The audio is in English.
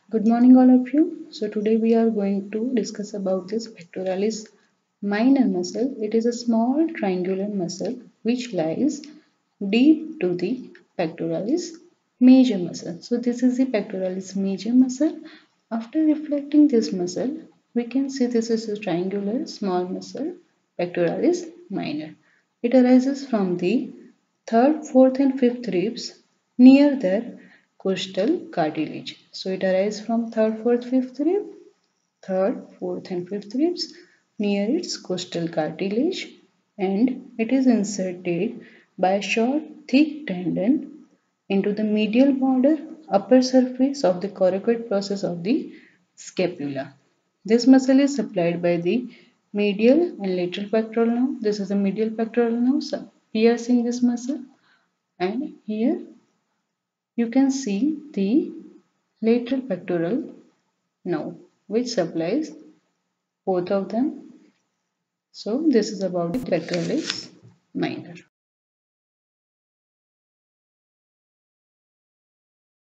Good morning, all of you. So today we are going to discuss about this pectoralis minor muscle. It is a small triangular muscle which lies deep to the pectoralis major muscle. So this is the pectoralis major muscle. After reflecting this muscle, we can see this is a triangular small muscle, pectoralis minor. It arises from the third, fourth and fifth ribs near their costal cartilage. So it arises from third, fourth, fifth rib, third, fourth and fifth ribs near its costal cartilage, and it is inserted by a short thick tendon into the medial border upper surface of the coracoid process of the scapula. This muscle is supplied by the medial and lateral pectoral nerve. This is the medial pectoral nerve piercing this muscle, and here you can see the lateral pectoral nerve which supplies both of them. So this is about the pectoralis minor.